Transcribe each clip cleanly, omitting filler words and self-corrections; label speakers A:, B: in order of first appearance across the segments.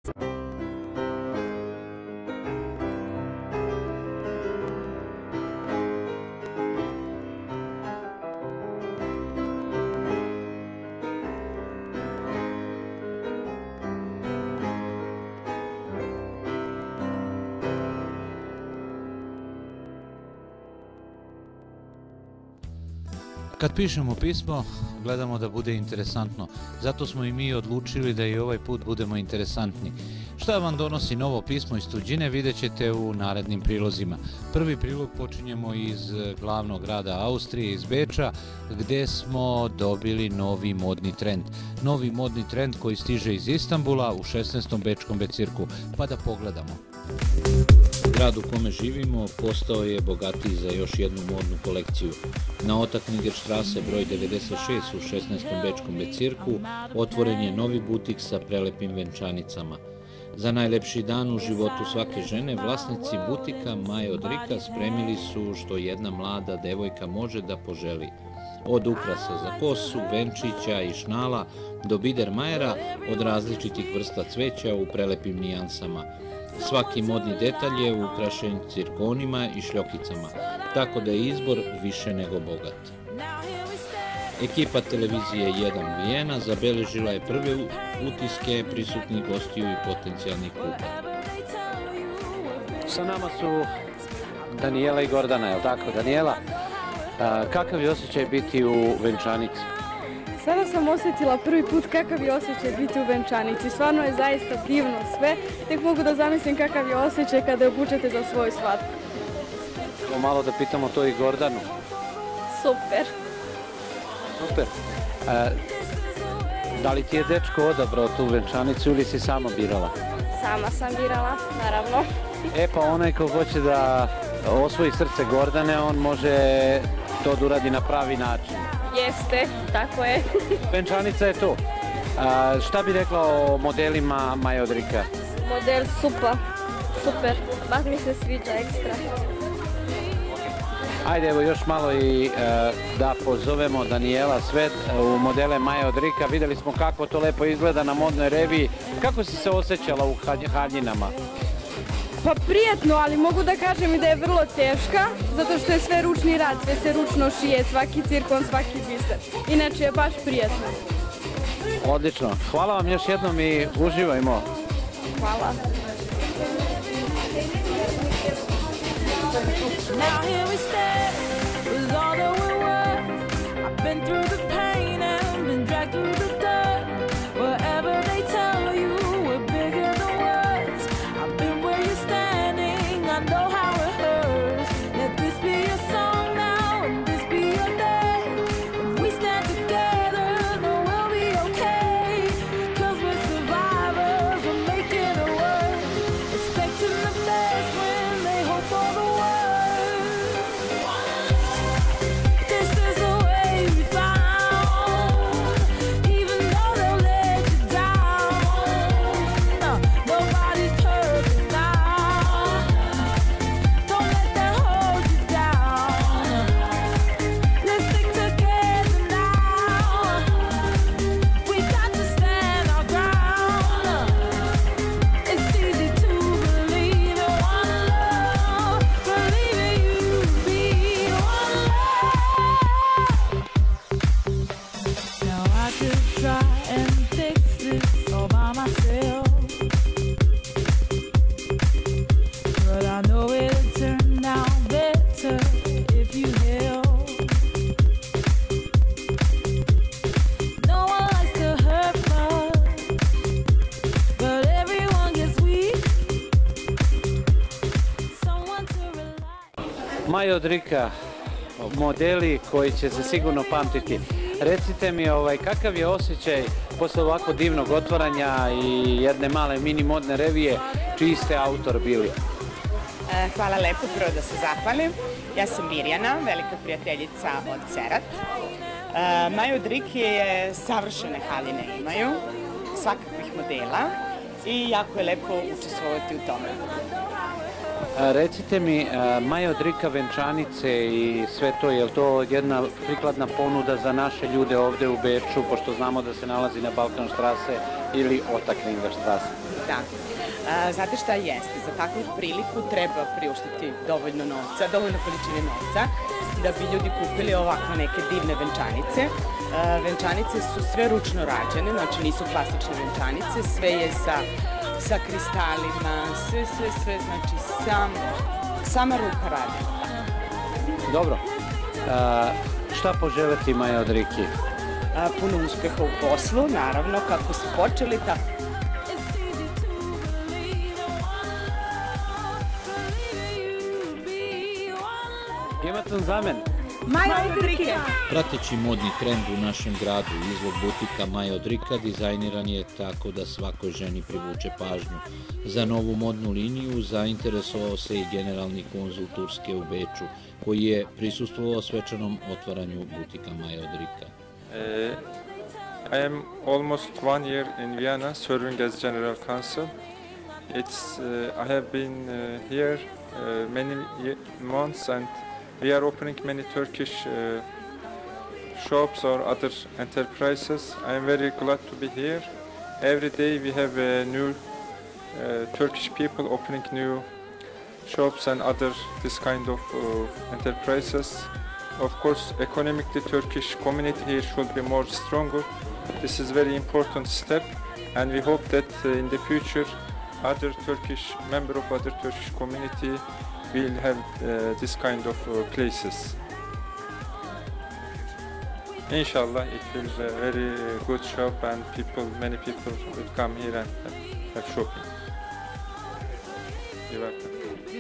A: Kad pišemo pismo, gledamo da bude interesantno. Zato smo i mi odlučili da i ovaj put budemo interesantni. Šta vam donosi novo pismo iz tuđine, vidjet ćete u narednim prilozima. Prvi prilog počinjemo iz glavnog grada Austrije, iz Beča, gdje smo dobili novi modni trend. Novi modni trend koji stiže iz Istanbula u 16. bečkom becirku. Pa da pogledamo. Grad u kome živimo postao je bogatiji za još jednu modnu kolekciju. Na Otaknigerstrasse broj 96 u 16. bečkom becirku otvoren je novi butik sa prelepim venčanicama. Za najlepši dan u životu svake žene vlasnici butika Maja od Rika spremili su što jedna mlada devojka može da poželi. Od ukrasa za kosu, venčića i šnala do bidermajera od različitih vrsta cveća u prelepim nijansama. Svaki modni detalj je ukrašen cirkonima i šljokicama, tako da je izbor više nego bogat. Ekipa televizije 1 Vijena zabeležila je prve utiske prisutnih gostiju i potencijalnih kupaca.
B: Sa nama su Danijela i Gordana, je li tako? Danijela, kakav je osjećaj biti u venčanici?
C: Sada sam osjetila prvi put kakav je osjećaj biti u venčanici. Stvarno je zaista divno sve. Tek mogu da zamislim kakav je osjećaj kada je obučete za svoju svadbu.
B: Malo da pitamo to i Gordanu.
C: Super.
B: Super. Da li ti je dečko odabrao tu venčanicu ili si sama birala?
C: Sama sam birala, naravno.
B: Pa onaj ko hoće da osvoji srce Gordane, on može to da uradi na pravi način.
C: Jeste, tako je.
B: Venčanica je to. Šta bi rekla o modelima Maja od Rika?
C: Model super. Baš mi se sviđa ekstra.
B: Ajde, evo još malo i da pozovemo Danijela Svet u modele Maja od Rika. Vidjeli smo kako to lepo izgleda na modnoj reviji. Kako si se osjećala u haljinama?
C: Pa prijatno, ali mogu da kažem i da je vrlo teška, zato što je sve ručni rad, sve se ručno šije, svaki cirkon, svaki biser. Inače je baš prijatno.
B: Odlično. Hvala vam još jednom i uživajmo.
C: Hvala.
B: Maja od Rika, modeli koji će se sigurno pamtiti. Recite mi kakav je osjećaj posle ovako divnog otvaranja i jedne male mini modne revije, čiji ste autor bili?
D: Hvala lepo, prvo da se zahvalim. Ja sam Mirjana, velika prijateljica od Cerat. Maja od Rike je savršene haljine imaju, svakakvih modela i jako je lepo učestvovati u tome.
B: Recite mi, Maja od Rika venčanice i sve to, je li to jedna prikladna ponuda za naše ljude ovde u Beču, pošto znamo da se nalazi na Balkanstrasse ili Otaknigerstrasse?
D: tako. Znate šta jeste? Za takvu priliku treba priuštiti dovoljno novca, dovoljno količine novca, da bi ljudi kupili ovakve neke divne venčanice. Venčanice su sve ručno rađene, znači nisu klasične venčanice, sve je sa kristalima, sve, znači sama ruka radi.
B: Dobro. Šta poželiti Maja od Riki?
D: Puno uspeha u poslu, naravno, kako su počeli, tako.
B: Imate za mene?
D: Maja od Rike!
A: Prateći modni trend u našem gradu, izlog butika Maja od Rika dizajniran je tako da svakoj ženi privuče pažnju. Za novu modnu liniju zainteresovao se i generalni konzul Turske u Beču, koji je prisustvovao svečanom otvaranju butika Maja od Rika.
E: I am almost 1 year in Vienna serving as general counsel. I have been here many months, and we are opening many Turkish shops or other enterprises. I am very glad to be here. Every day we have new Turkish people opening new shops and other this kind of enterprises. Of course, economically, Turkish community here should be more stronger. This is very important step, and we hope that in the future, other Turkish member of other Turkish community will have this kind of places. Inshallah, it will be a very good shop, and many people will come here and have shopping. You're welcome.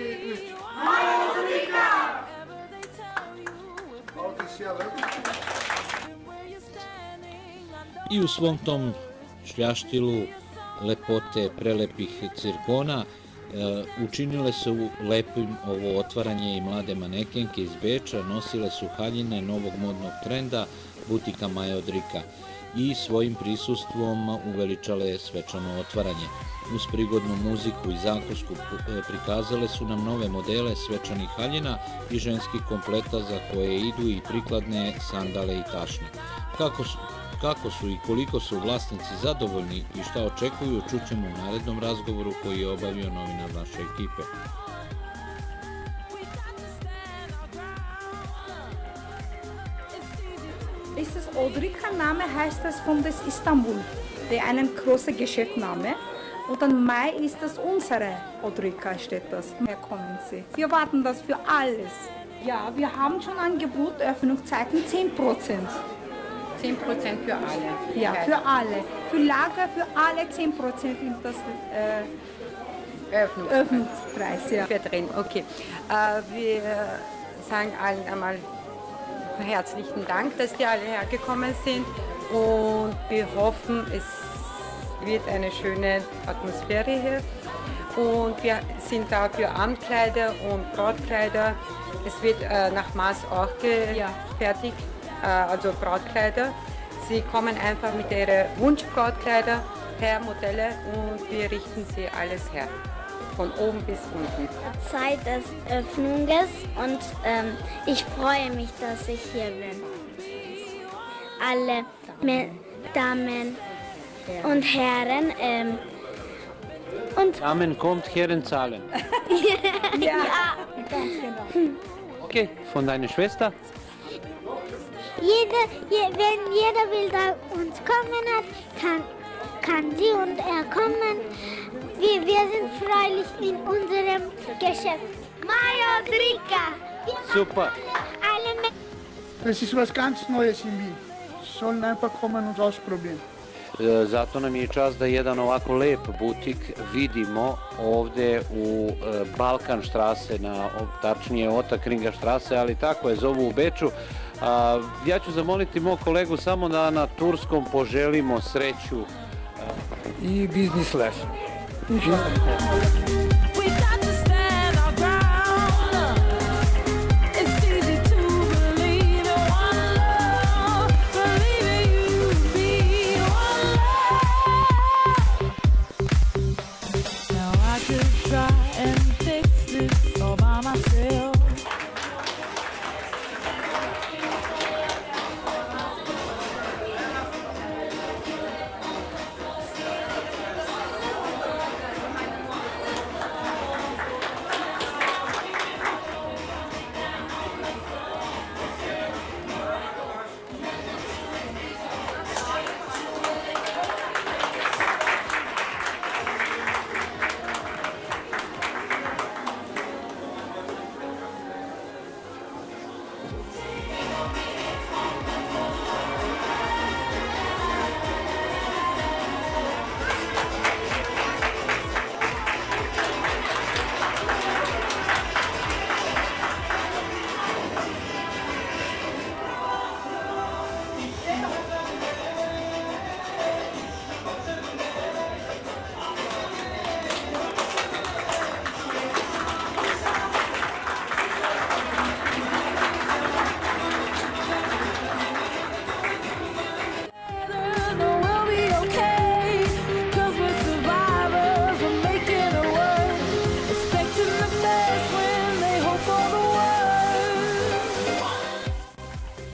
A: I u svom tom šljaštilu lepote prelepih cirkona učinile su lepim ovo otvaranje i mlade manekenke iz Beča, nosile su haljine novog modnog trenda butika Maja od Rika i svojim prisustvom uveličale svečano otvaranje. Uz prigodnu muziku i zakusku prikazale su nam nove modele svečanih haljina i ženskih kompleta za koje idu i prikladne sandale i tašne. Kako su i koliko su vlasnici zadovoljni i šta očekuju, čućemo u narednom razgovoru koji je obavio novinar naše ekipe.
F: Dieses Odrika-Name heißt das von des Istanbul, der einen großen Geschäftsname. Und dann Mai ist das unsere Odrika, steht das. Mehr kommen Sie. Wir warten das für alles. Ja, wir haben schon Angebot, Öffnungszeiten 10%.
G: 10% für alle?
F: Ja, für alle. Für Lager, für alle 10% ist das Öffnungspreis. Ja.
G: Wir drin, okay. Wir sagen allen einmal herzlichen Dank, dass die alle hergekommen sind, und wir hoffen, es wird eine schöne Atmosphäre hier. Und wir sind da für Abendkleider und Brautkleider. Es wird nach Maß auch gefertigt, also Brautkleider. Sie kommen einfach mit ihren Wunschbrautkleider her, Modelle, und wir richten sie alles her. Von oben bis unten.
H: Zeit des Öffnungs, und ich freue mich, dass ich hier bin. Alle Damen und Herren. Und
B: Damen kommt, Herren zahlen.
F: Ja, ganz genau.
B: Okay, von deiner Schwester?
H: wenn jeder will, da uns kommen hat, kann sie und er kommen. Wir sind freilich in unserem Geschäft. Maja od Rika.
B: Super.
I: Das ist was ganz Neues in Wien. Sollen einfach kommen und ausprobieren.
B: Zato nam je čast da jedan ovako lep butik vidimo ovde u Balkanstrasse, tačnije Ottakringa Strasse, ali tako je zovu u Beču. Ja ću zamoliti mog kolegu samo da na turskom poželimo sreću.
I: I biznis les.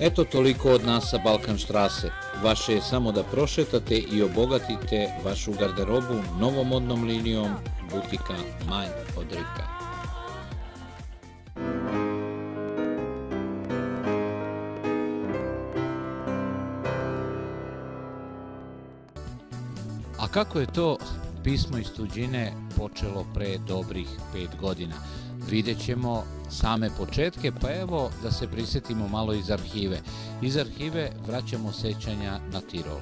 A: Eto toliko od nas sa Balkanštrase. Vaše je samo da prošetate i obogatite vašu garderobu novomodnom linijom butika Maj od Rika. A kako je to pismo iz tuđine počelo pre dobrih 5 godina? Vidjet ćemo same početke, pa evo da se prisjetimo malo iz arhive. Iz arhive vraćamo sećanja na Tirol.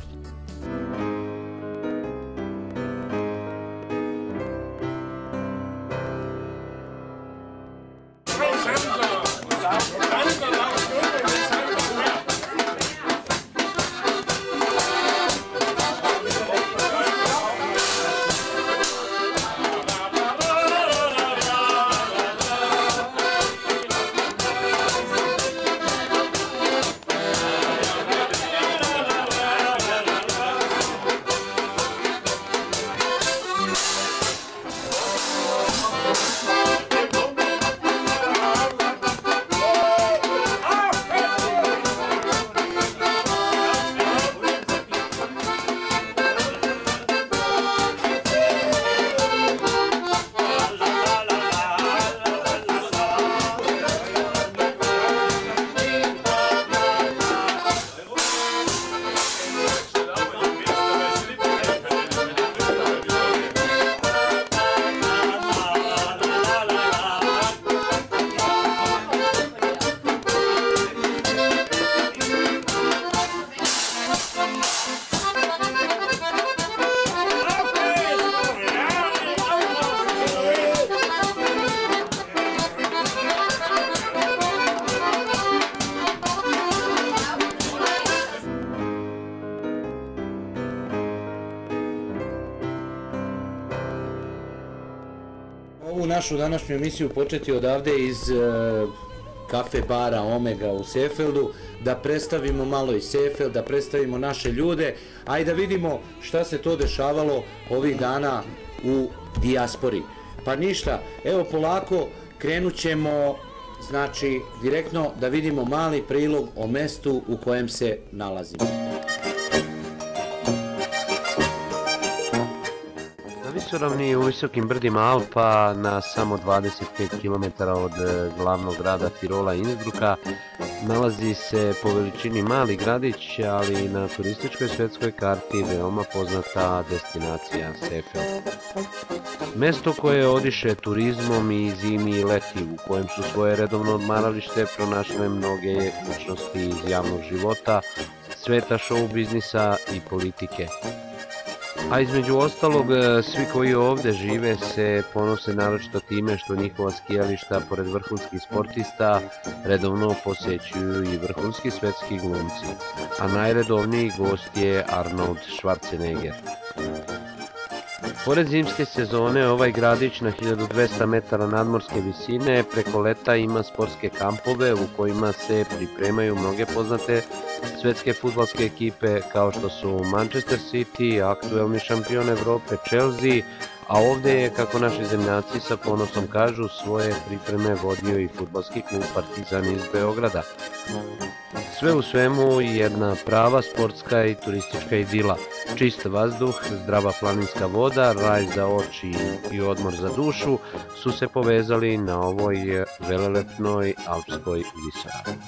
A: Ovu našu današnju emisiju početi odavde iz kafe bara Omega u Seefeldu, da predstavimo malo i Seefeld, da predstavimo naše ljude, a i da vidimo šta se to dešavalo ovih dana u dijaspori. Pa ništa, evo polako krenut ćemo, znači direktno da vidimo mali prilog o mestu u kojem se nalazimo.
J: Visoravni u visokim brdima Alpa, na samo 25 km od glavnog grada Tirola Innsbrucka, nalazi se po veličini mali gradić, ali na turističkoj svetskoj karti veoma poznata destinacija Seefeld. Mesto koje odiše turizmom i zimi i leti, u kojem su svoje redovno odmaralište pronašle mnoge ličnosti iz javnog života, sveta show biznisa i politike. A između ostalog, svi koji ovdje žive se ponose naročito time što njihova skijališta, pored vrhunskih sportista, redovno posećuju i vrhunski svetski glumci, a najredovniji gost je Arnold Schwarzenegger. Pored zimske sezone, ovaj gradić na 1200 metara nadmorske visine preko leta ima sportske kampove u kojima se pripremaju mnoge poznate svetske fudbalske ekipe kao što su Manchester City, aktuelni šampion Evrope Chelsea, a ovdje je, kako naši zemljaci sa ponosom kažu, svoje pripreme vodio i fudbalski klub Partizan iz Beograda. Sve u svemu jedna prava sportska i turistička idila. Čist vazduh, zdrava planinska voda, raj za oči i odmor za dušu su se povezali na ovoj velelepnoj alpskoj visoravni.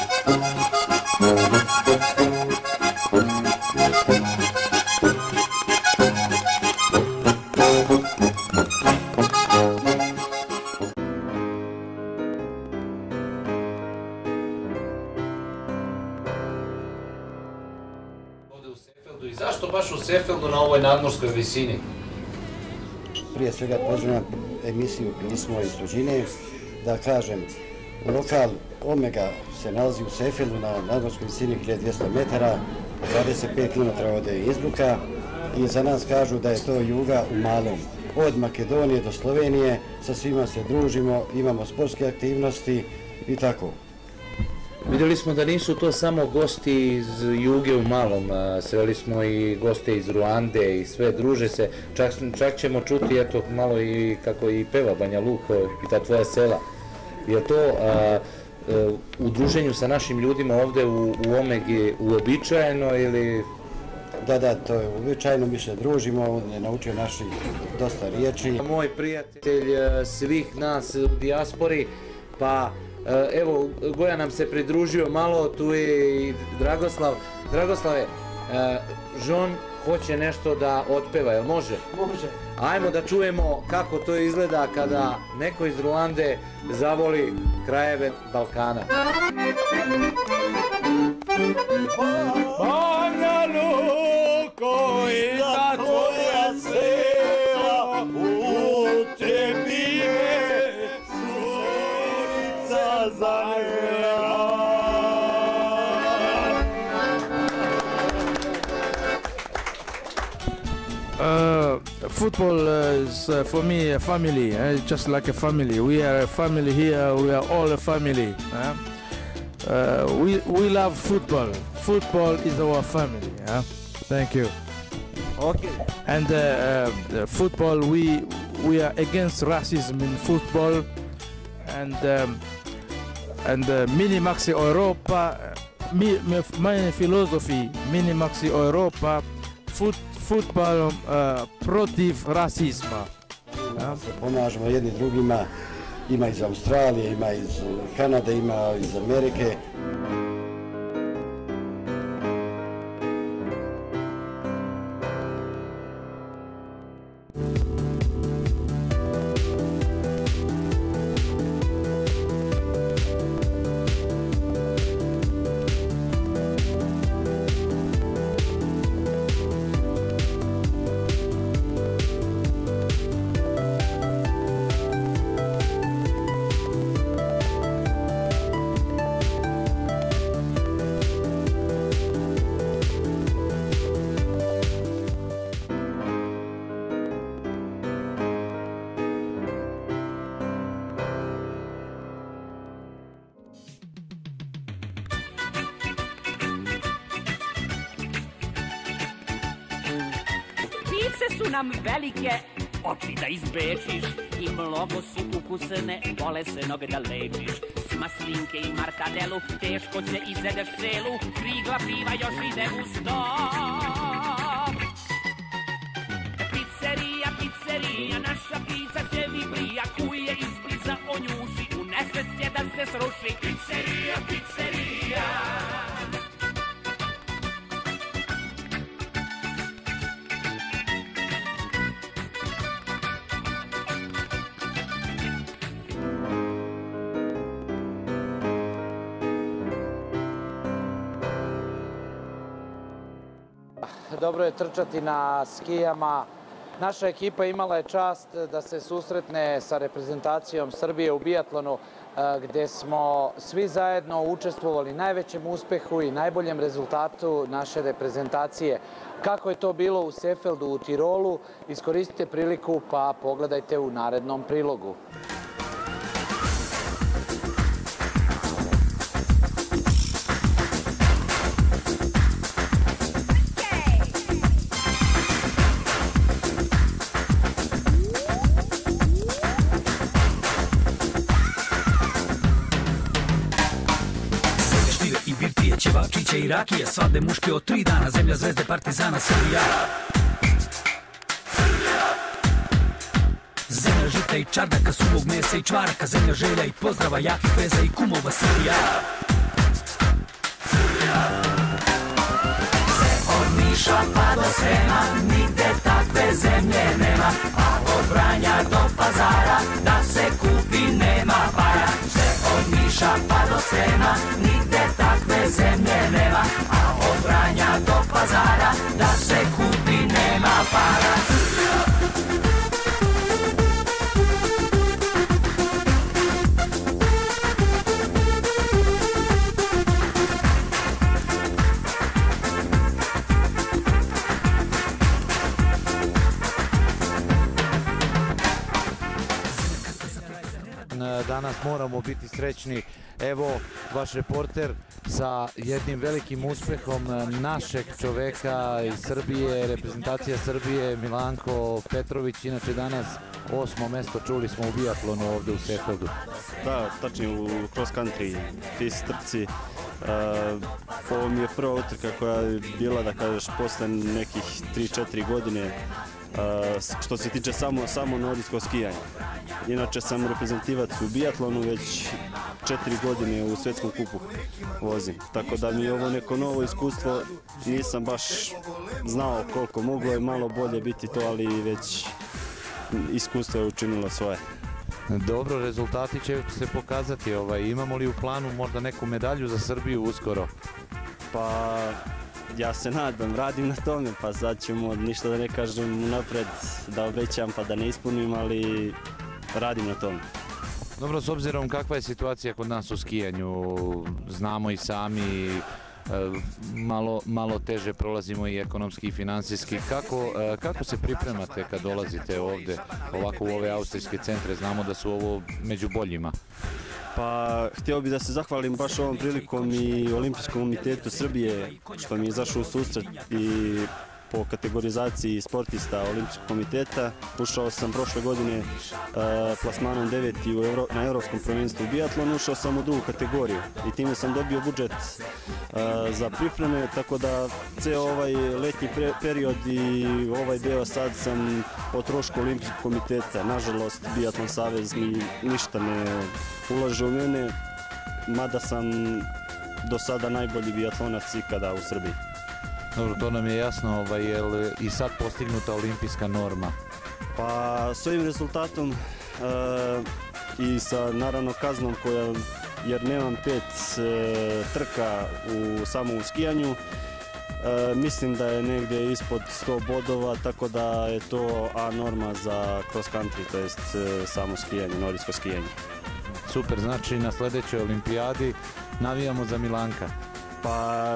A: I zašto baš u Seefeldu na ovoj nadmorskoj visini?
K: Prije svega pozdravljam emisiju Pismo iz tuđine. Da kažem, lokal Omega se nalazi u Seefeldu na nadmorskoj visini 1200 metara, 25 km od Innsbrucka, i za nas kažu da je to juga u malom. Od Makedonije do Slovenije, sa svima se družimo, imamo sportske aktivnosti i tako.
A: Vidjeli smo da nisu to samo gosti iz juge u malom, sreli smo i goste iz Ruande i sve, druže se, čak ćemo čuti eto malo i kako i peva Banja Luka i ta tvoja sela. Je to
L: u druženju sa našim ljudima ovde u Omegi uobičajeno ili...
K: Da, to je uobičajeno, mi se družimo, on je naučio naših dosta riječi.
L: Moj prijatelj svih nas u dijaspori, pa evo, Goja nam se pridružio malo, tu je i Dragoslav. Dragoslave, Žon hoće nešto da otpeva, jel može?
M: Može.
L: Ajmo da čujemo kako to izgleda kada neko iz Ruande zavoli krajeve Balkana.
N: Banja Luko i ta tvoja sela, u tebi me sunca zagrela.
O: Football is for me a family, just like a family. We are a family here, we are all a family. We love football. Football is our family. Thank you.
L: Okay.
O: And football, we are against racism in football. And Minimaxi Europa, my philosophy, Minimaxi Europa, football protiv rasizma.
K: Pomažemo jedni drugima, ima iz Australije, ima iz Kanade, ima iz Amerike.
P: Su nam velike, oči da izbečiš i mnogo su ukusne, bolesenog da lečiš. S maslinke i markadelu, teško će izvedeš celu, krigla piva još ide u sto. Pizzerija, naša pizza se vibrija, kuje iz pizza o njuši, u nesvest je da se sruši. Pizzerija.
B: Dobro je trčati na skijama. Naša ekipa imala je čast da se susretne sa reprezentacijom Srbije u biatlonu, gde smo svi zajedno učestvovali najvećem uspehu i najboljem rezultatu naše reprezentacije. Kako je to bilo u Seefeldu u Tirolu, iskoristite priliku pa pogledajte u narednom prilogu.
Q: Ćevačiće i rakije, svadbe muške od 3 dana, zemlja zvezde partizana Srbija. Zemlja žita i čardaka, suvog mesa i čvaraka, zemlja želja i pozdrava, jakih veza i kumova Srbija. Sve od Niša pa do Srema, nigde takve zemlje nema, a od Vranja do Pazara, da se kupi nema para. Sve od Niša pa do Srema, nigde takve zemlje nema, a od Vranja do Pazara, da se kupi nema para.
A: danas moramo biti srećni. Evo, vaš reporter sa jednim velikim uspehom našeg čoveka iz Srbije, reprezentacija Srbije, Milanko Petrović, inače danas 8. mesto, čuli smo u biatlonu ovde u Seefeldu.
M: Da, tačno u cross country, FIS trci. Ovo mi je prva utrka koja je bila, da kažeš, posle nekih 3-4 godine što se tiče samo nordijskog skijanja. Inače sam reprezentativac u biatlonu, već 4 godine u svetskom kupu vozim. Tako da mi je ovo neko novo iskustvo, nisam baš znao koliko, moglo je malo bolje biti to, ali već iskustvo je učinilo svoje.
A: Dobro, rezultati će se pokazati. Imamo li u planu možda neku medalju za Srbiju uskoro?
M: Pa ja se nadam, radim na tome, pa sad ćemo ništa da ne kažem unapred, da obećam pa da ne ispunim, ali radim na tome.
A: Dobro, s obzirom kakva je situacija kod nas u skijanju, znamo i sami, malo teže prolazimo i ekonomski i finansijski. Kako se pripremate kad dolazite ovde, ovako u ove austrijske centre? Znamo da su ovo među boljima.
M: Pa htio bih da se zahvalim baš ovom prilikom i Olimpijskom komitetu Srbije što mi je izašao u susret i po kategorizaciji sportista Olimpijskog komiteta. Ušao sam prošle godine plasmanom 9. na Evropskom prvenstvu u biatlonu, ušao sam u drugu kategoriju i time sam dobio budžet za pripreme, tako da ceo ovaj letnji period i ovaj deo sad sam o trošku Olimpijskog komiteta. Nažalost, Biatlon savez mi ništa ne ulaže u mene, mada sam do sada najbolji biatlonac ikada u Srbiji.
A: Dobro, to nam je jasno, je li i sad postignuta olimpijska norma?
M: Pa s ovim rezultatom i sa naravno kaznom koja, jer nemam 5 trka u samom skijanju, mislim da je negdje ispod 100 bodova, tako da je to A norma za cross country, to jest samo skijanje, nordijsko skijanje.
A: Super, znači na sljedećoj olimpijadi navijamo za Milanka.
M: Pa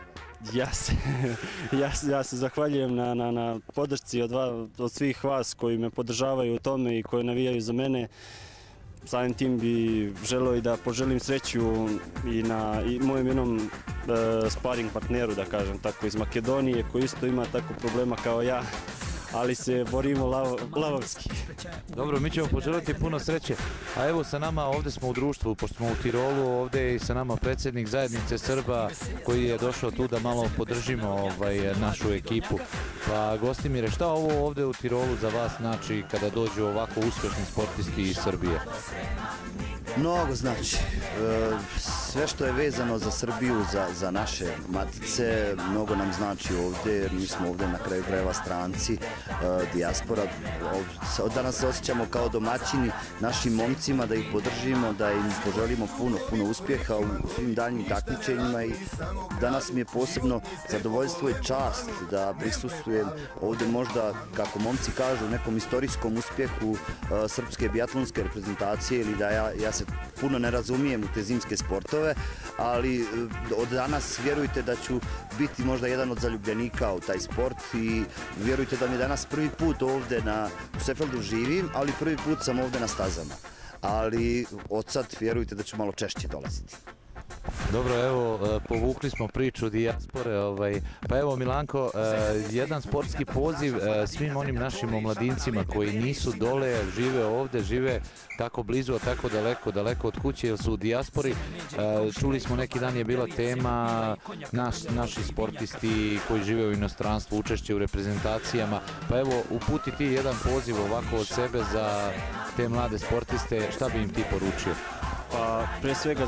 M: ja se zahvaljujem na podršci od svih vas koji me podržavaju u tome i koji navijaju za mene. Samim tim bi želeo i da poželim sreću i mojem jednom sparing partneru, da kažem tako, iz Makedonije, koji isto ima tako problema kao ja, ali se borimo lavovski.
A: Dobro, mi ćemo poželiti puno sreće. A evo sa nama, ovdje smo u društvu, pošto smo u Tirolu, ovdje je i sa nama predsjednik zajednice Srba koji je došao tu da malo podržimo našu ekipu. Pa Gostimire, šta ovo ovdje u Tirolu za vas znači kada dođu ovako uspješni sportisti iz Srbije?
R: Mnogo znači. Sve što je vezano za Srbiju, za naše matice, mnogo nam znači ovdje, jer mi smo ovdje na kraju krajeva stranci, dijaspora. Danas se osjećamo kao domaćini našim momcima, da ih podržimo, da im poželimo puno uspjeha u svim daljnjim takmičenjima i danas mi je posebno zadovoljstvo i čast da prisustvujem ovdje možda, kako momci kažu, nekom istorijskom uspjehu srpske biatlonske reprezentacije ili da ja se puno ne razumijem u te zimske sportove, ali od danas vjerujte da ću biti možda jedan od zaljubljenika u taj sport i vjerujte da mi je danas prvi put ovdje u Seefeldu živim, ali prvi put sam ovdje na stazama. Ali od sad vjerujte da ću malo češće dolaziti.
A: Dobro, evo, povukli smo priču dijaspore, pa evo Milanko, jedan sportski poziv svim onim našim omladincima koji nisu dole, žive ovdje, žive tako blizu, a tako daleko od kuće, jer su u dijaspori. Čuli smo neki dan je bila tema naši sportisti koji žive u inostranstvu, učešće u reprezentacijama, pa evo uputi ti jedan poziv ovako od sebe za te mlade sportiste, šta bi im ti poručio?
M: Pa pre svega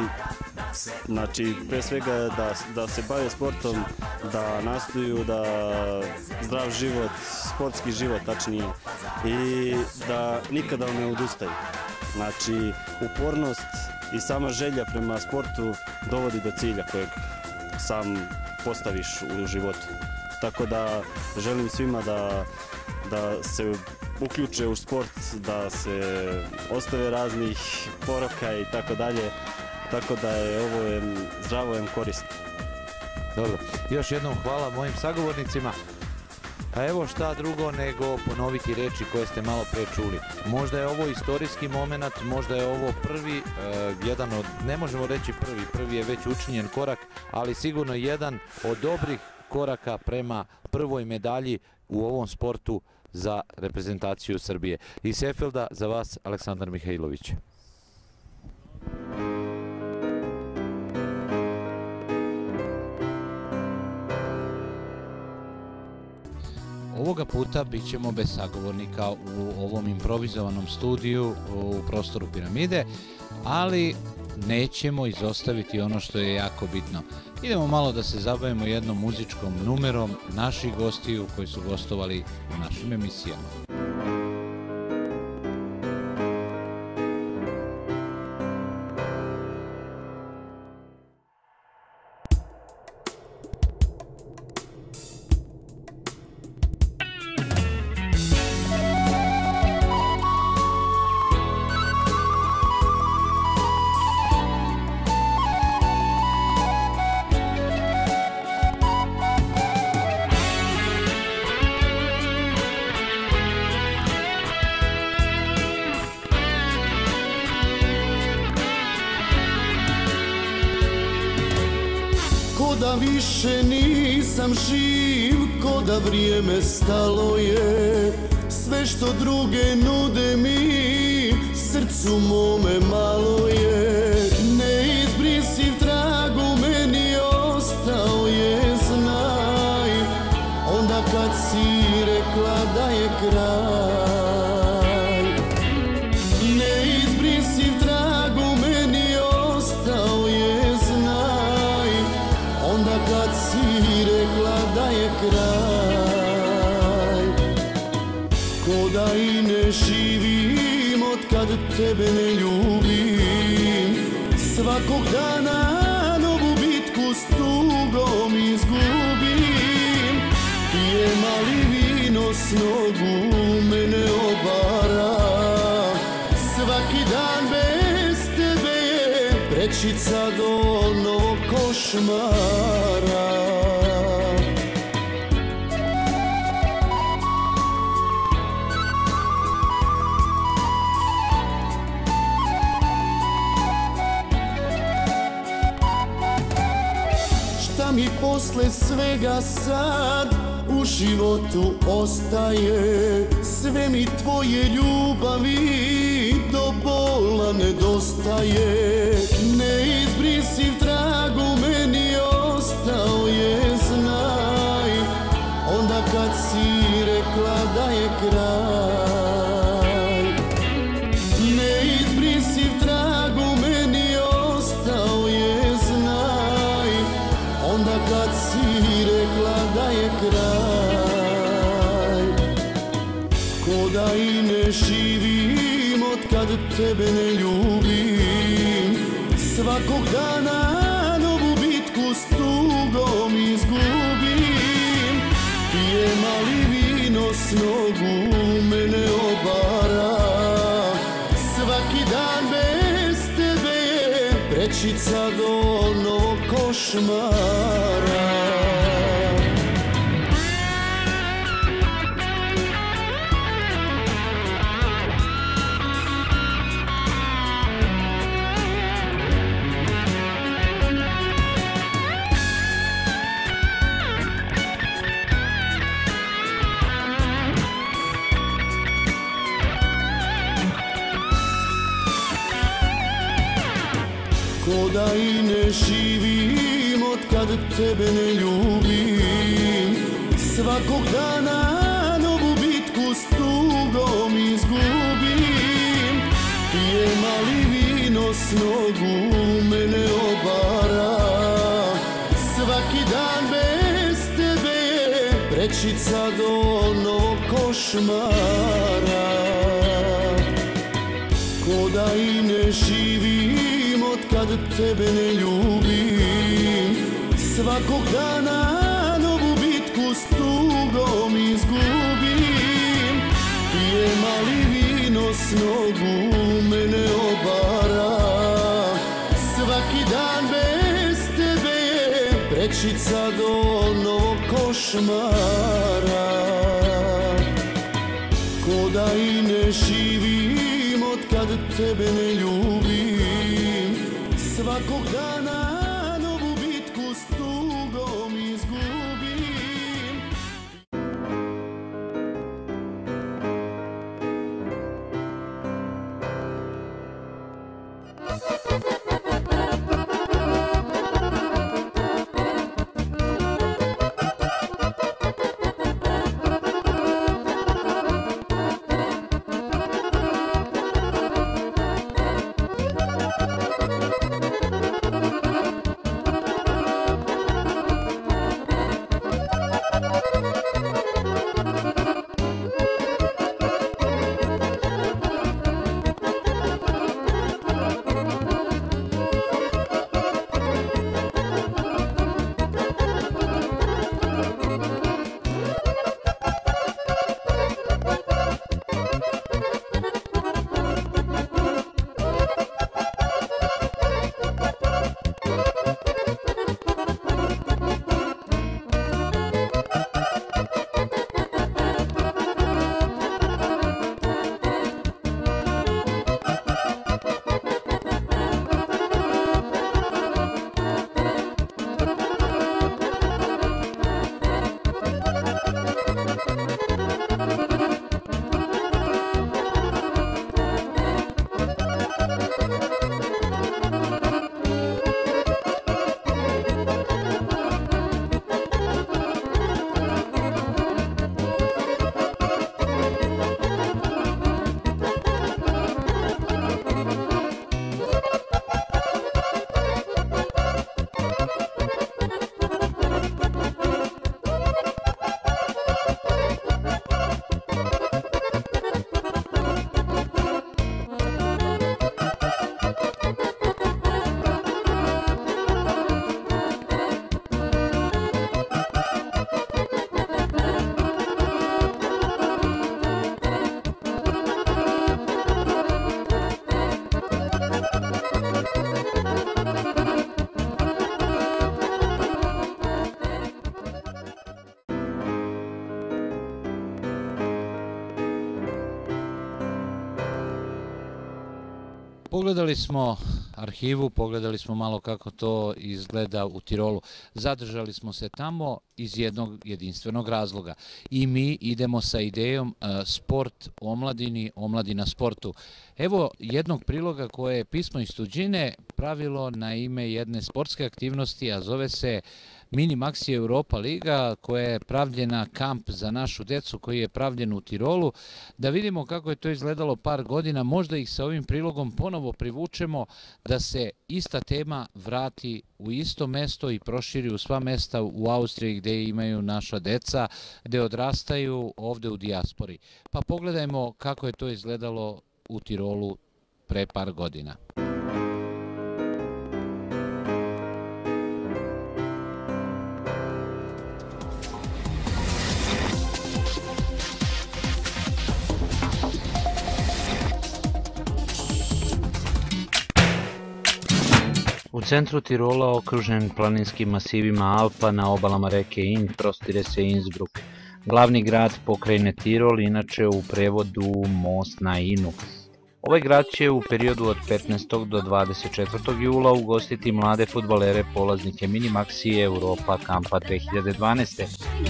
M: pre svega da se bave sportom, da nastoju da zdrav život, sportski život tačnije, i da nikada ne odustaju. Znači upornost i sama želja prema sportu dovodi do cilja kojeg sam postaviš u životu. Tako da želim svima da se uključe u sport, da se ostave raznih poroka i tako dalje, tako da je ovo zdravo korisno.
A: Dobro, još jednom hvala mojim sagovornicima. Pa evo šta drugo nego ponoviti reči koje ste malo pre čuli. Možda je ovo istorijski moment, možda je ovo prvi, jedan od, ne možemo reći prvi je već učinjen korak, ali sigurno jedan od dobrih koraka prema prvoj medalji u ovom sportu za reprezentaciju Srbije. Iz Seefelda za vas Aleksandar Mihajlović. Ovoga puta bit ćemo bez sagovornika u ovom improvizovanom studiju u prostoru Piramide, ali nećemo izostaviti ono što je jako bitno. Idemo malo da se zabavimo jednom muzičkom numerom naših gostiju koji su gostovali u našim emisijama.
N: Da više nisam živ, ko da vrijeme stalo je. Sve što druge nude mi, srcu mome malo je. Neizbrisiv trag u meni ostao je, znaj. Onda kad si rekla da je kraj. Neizbrisiv trag u meni ostao je, znaj. Onda kad si rekla da je kraj. Ko da i ne živim od kad tebe ne ljubim. Svakog dana novu bitku s tugom izgubim. Pijem ali vino s nogu mene obara. Svaki dan bez tebe je prečica do novog košmara. Šta mi posle svega sad u životu ostaje? Sve mi tvoje ljubavi do bola nedostaje. Neizbrisiv trag u meni ostao je, znaj. Onda kad si rekla da je kraj. Neizbrisiv trag u meni ostao je, znaj. Onda kad si rekla da je kraj. Ko da i ne živim od kad tebe ne ljubim. Svakog dana novu bitku s tugom izgubim. Pijem ali vino s nogu mene obara. Svaki dan bez tebe je prečica do novog košmara. Ko da i ne živim od kad tebe ne ljubim. Svakog dana novu bitku s tugom izgubim. Pijem ali vino s nogu mene obara. Svaki dan bez tebe je prečica do novog košmara. Ko da i ne živim od kad tebe ne ljubim. Svakog dana novu bitku s tugom izgubim. Pijem ali vino s nogu mene obara. Svaki dan bez tebe je prečica do novog košmara. da i ne živim od kad tebe ne ljubim. Svakog dana novu bitku s tugom izgubim.
A: Pogledali smo arhivu, pogledali smo malo kako to izgleda u Tirolu. Zadržali smo se tamo iz jednog jedinstvenog razloga. I mi idemo sa idejom sport omladini, omladina sportu. Evo jednog priloga koje je Pismo iz tuđine pravilo na ime jedne sportske aktivnosti, a zove se Mini Maxi Europa Liga, koja je pravljena kamp za našu decu, koji je pravljen u Tirolu. Da vidimo kako je to izgledalo par godina, možda ih sa ovim prilogom ponovo privučemo da se ista tema vrati u isto mesto i proširi u sva mesta u Austriji gde imaju naša deca, gde odrastaju ovde u dijaspori. Pa pogledajmo kako je to izgledalo u Tirolu pre par godina.
S: U centru Tirola, okružen planinskim masivima Alpa na obalama reke Inn, prostire se Innsbruck, glavni grad pokrajine Tirol, inače u prevodu most na Innu. Ovaj grad će u periodu od 15. do 24. jula ugostiti mlade fudbalere polaznike Mini Maxi Europa kampa 2012.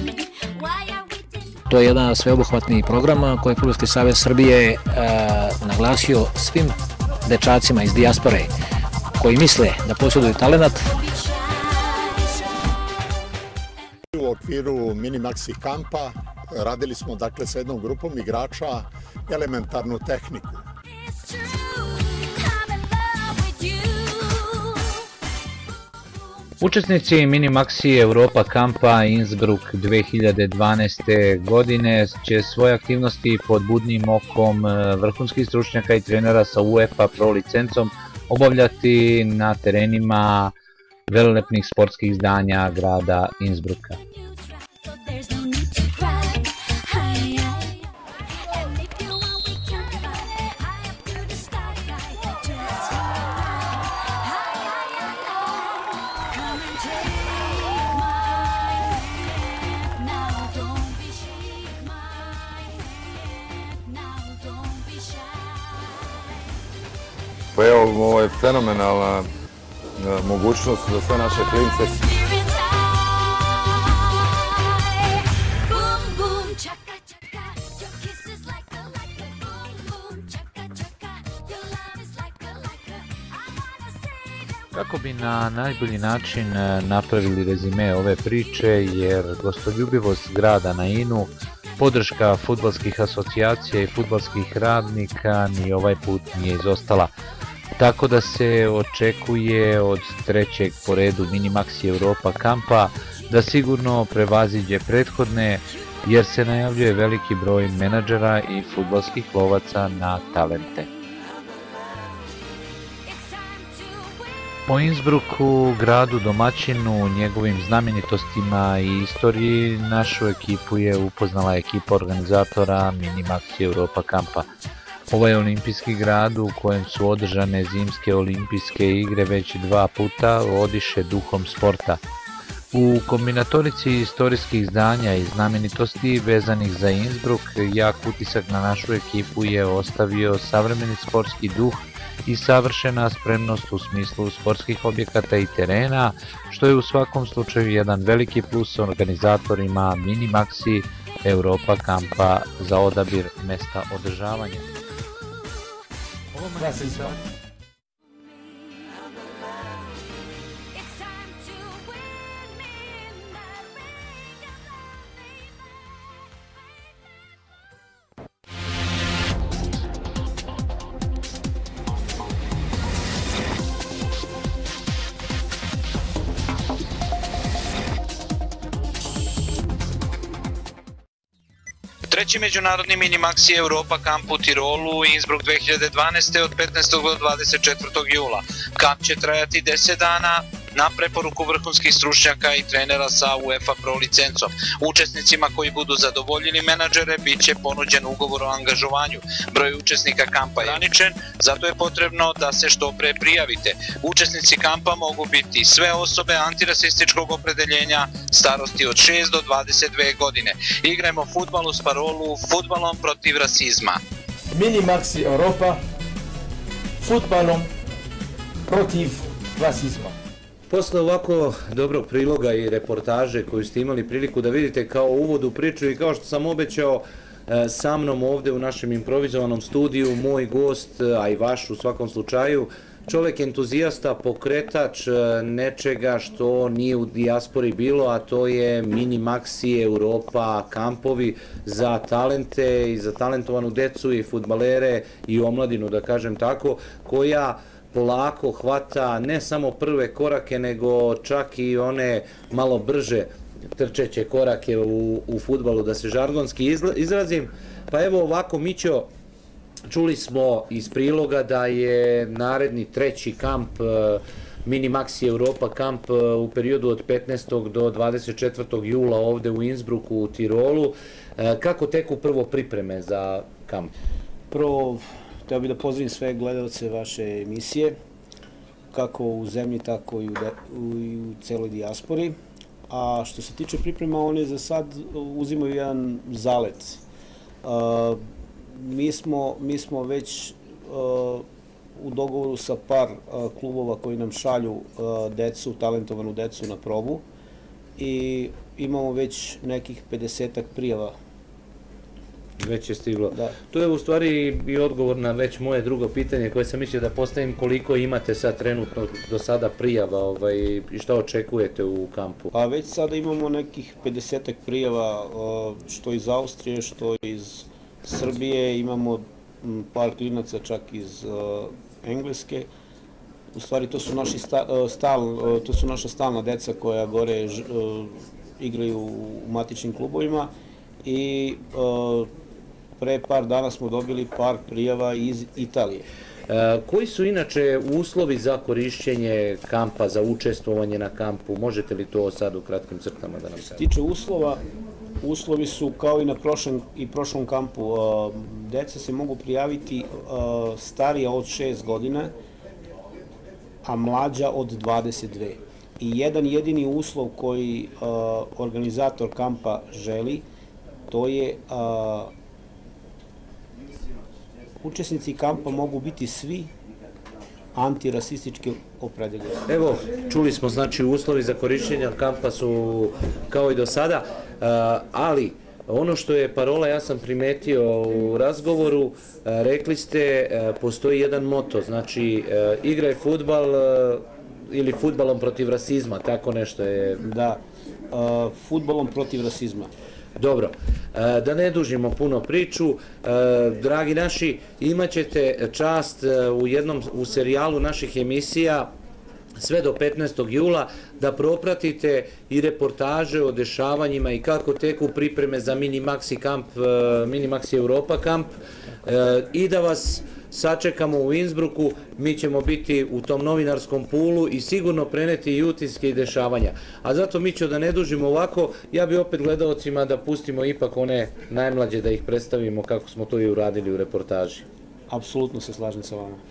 T: To je jedan sveobuhvatni program koji je Fudbalski savez Srbije naglasio svim dečacima iz dijaspore koji misle da posjeduju talenat.
U: U okviru Mini Maxi kampa radili smo dakle sa jednom grupom igrača elementarnu tehniku.
S: Učesnici Mini Maxi Europa kampa Innsbruck 2012. godine će svoje aktivnosti pod budnim okom vrhunskih stručnjaka i trenera sa UEFA Pro licencom obavljati na terenima velelepnih sportskih zdanja grada Innsbrucka.
V: Now
C: Pa evo, ovo je fenomenalna mogućnost za sve naše klince.
A: Kako bi na najbolji način napravili rezime ove priče, jer gostoljubivost grada na Inu, podrška fudbalskih asocijacija i fudbalskih radnika ni ovaj put nije izostala. Tako da se očekuje od trećeg po redu Minimaxi Europa kampa da sigurno prevaziđe prethodne, jer se najavljuje veliki broj menadžera i fudbalskih lovaca na talente. Po Innsbrucku, gradu domaćinu, njegovim znamenitostima i istoriji, našu ekipu je upoznala ekipa organizatora Minimaxi Europa kampa. Ovaj olimpijski grad u kojem su održane zimske olimpijske igre već 2 puta odiše duhom sporta. U kombinatorici istorijskih zdanja i znamenitosti vezanih za Innsbruck, jak utisak na našu ekipu je ostavio savremeni sportski duh i savršena spremnost u smislu sportskih objekata i terena, što je u svakom slučaju jedan veliki plus organizatorima Minimaxi Europa kampa za odabir mesta održavanja.
V: Treći međunarodni Minimaxi Europa kamp u Tirolu, Innsbruck 2012. od 15. do 24. jula. Kamp će trajati 10 dana na preporuku vrhunskih stručnjaka i trenera sa UEFA Pro licencom. Učesnicima koji budu zadovoljili menadžere bit će ponuđen ugovor o angažovanju. Broj učesnika kampa je ograničen, zato je potrebno da se što pre prijavite. Učesnici kampa mogu biti sve osobe antirasističkog opredeljenja starosti od 6 do 22 godine. Igrajmo fudbal uz parolu "Fudbalom protiv rasizma".
O: Minimaxi Europa, fudbalom protiv rasizma.
A: Posle ovako dobrog priloga i reportaže koju ste imali priliku da vidite kao uvod u priču i kao što sam obećao, sa mnom ovde u našem improvizovanom studiju moj gost, a i vaš u svakom slučaju, čovek entuzijasta, pokretač nečega što nije u dijaspori bilo, a to je Minimaxi Europa kampovi za talente i za talentovanu decu i fudbalere i omladinu, da kažem tako, koja polako hvata ne samo prve korake, nego čak i one malo brže trčeće korake u fudbalu, da se žargonski izrazim. Pa evo ovako, Mićo, čuli smo iz priloga da je naredni treći kamp Minimaxi Europa kamp u periodu od 15. do 24. jula ovde u Innsbrucku u Tirolu. Kako teku prvo pripreme za kamp?
W: Prvo, hteo bih da pozdravim sve gledalce vaše emisije, kako u zemlji, tako i u celoj dijaspori. A što se tiče priprema, one za sad uzimaju jedan zalet. Mi smo već u dogovoru sa par klubova koji nam šalju decu, talentovanu decu na probu i imamo već nekih 50-ak prijava.
A: Već je stiglo.
W: Da.
A: To je u stvari i odgovor na već moje drugo pitanje koje sam mislio da postavim, koliko imate sad trenutno do sada prijava i šta očekujete u kampu?
W: Pa već sada imamo nekih 50-ak prijava, što iz Austrije, što iz Srbije, imamo par klinaca čak iz Engleske. U stvari to su naša stalna deca koja gore igraju u matičnim klubovima i pre par dana smo dobili par prijava iz Italije.
A: Koji su inače uslovi za korišćenje kampa, za učestvovanje na kampu? Možete li to sad u kratkim crtama da nam kažete?
W: Što se tiče uslova, uslovi su kao i na prošlom kampu. Deca se mogu prijaviti starija od 6 godina, a mlađa od 22. I jedan jedini uslov koji organizator kampa želi, to je učesnici kampa mogu biti svi antirasistički opredjeljen.
L: Evo, čuli smo, znači uslovi za korištenje kampa su kao i do sada, ali ono što je parola, ja sam primetio u razgovoru, rekli ste, postoji jedan moto, znači igraj fudbal ili fudbalom protiv rasizma, tako nešto je.
W: Da, fudbalom protiv rasizma.
L: Dobro, da ne dužimo puno priču, dragi naši, imat ćete čast u serijalu naših emisija sve do 15. jula da propratite i reportaže o dešavanjima i kako teku pripreme za Mini Maxi Europa kamp i da vas sačekamo u Innsbrucku. Mi ćemo biti u tom novinarskom pulu i sigurno preneti i utiske i dešavanja. A zato mi ćemo da ne dužimo ovako, ja bi opet gledalcima da pustimo ipak one najmlađe da ih predstavimo kako smo to i uradili u reportaži.
W: Apsolutno se slažem sa vama.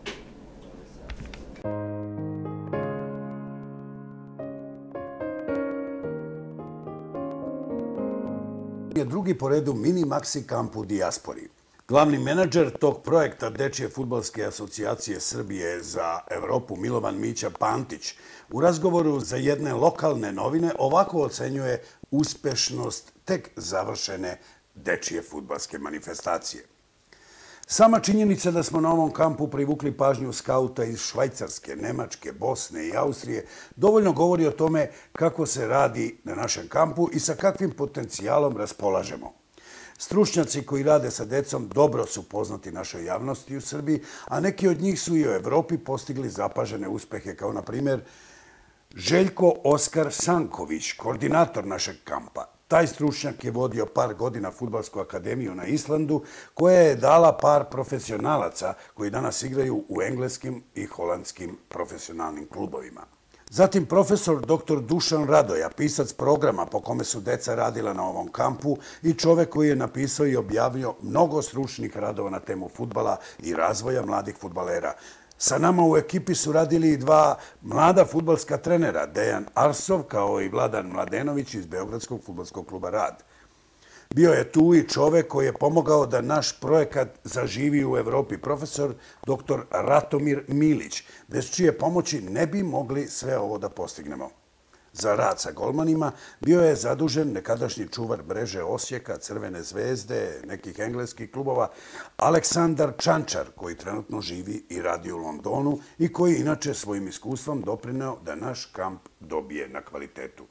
D: Je drugi po redu Mini Maxi kamp u dijaspori. Glavni menadžer tog projekta Dečije fudbalske asocijacije Srbije za Evropu Milovan Mića Pantić u razgovoru za jedne lokalne novine ovako ocenjuje uspešnost tek završene dečije fudbalske manifestacije. Sama činjenica da smo na ovom kampu privukli pažnju skauta iz Švajcarske, Nemačke, Bosne i Austrije dovoljno govori o tome kako se radi na našem kampu i sa kakvim potencijalom raspolažemo. Stručnjaci koji rade sa decom dobro su poznati našoj javnosti u Srbiji, a neki od njih su i u Evropi postigli zapažene uspehe, kao na primjer Željko Oskar Sanković, koordinator našeg kampa. Taj stručnjak je vodio par godina fudbalsku akademiju na Islandu, koja je dala par profesionalaca koji danas igraju u engleskim i holandskim profesionalnim klubovima. Zatim profesor dr. Dušan Radoja, pisac programa po kome su deca radila na ovom kampu i čovek koji je napisao i objavio mnogo stručnih radova na temu fudbala i razvoja mladih fudbalera. Sa nama u ekipi su radili i dva mlada fudbalska trenera, Dejan Arsov kao i Vladan Mladenović iz Beogradskog fudbalskog kluba Rad. Bio je tu i čovek koji je pomogao da naš projekat zaživi u Evropi, profesor dr. Ratomir Milić, bez čije pomoći ne bi mogli sve ovo da postignemo. Za rad sa golmanima bio je zadužen nekadašnji čuvar Breže Osijeka, Crvene zvezde, nekih engleskih klubova, Aleksandar Čančar, koji trenutno živi i radi u Londonu i koji inače svojim iskustvom doprineo da naš kamp dobije na kvalitetu.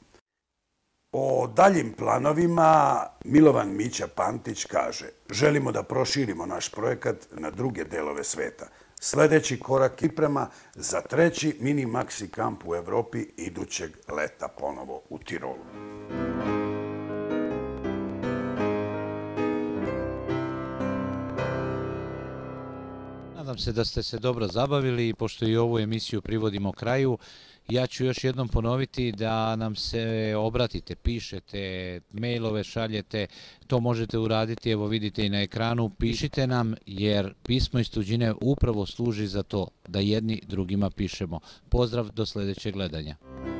D: O daljim planovima Milovan Mića Pantić kaže: želimo da proširimo naš projekat na druge delove sveta. Sledeći korak priprema za treći Mini Maxi kamp u Evropi idućeg leta ponovo u Tirolu.
A: Nadam se da ste se dobro zabavili i pošto i ovu emisiju privodimo kraju, ja ću još jednom ponoviti da nam se obratite, pišete, mailove šaljete, to možete uraditi, evo vidite i na ekranu, pišite nam jer pismo iz tuđine upravo služi za to da jedni drugima pišemo. Pozdrav, do sledećeg gledanja.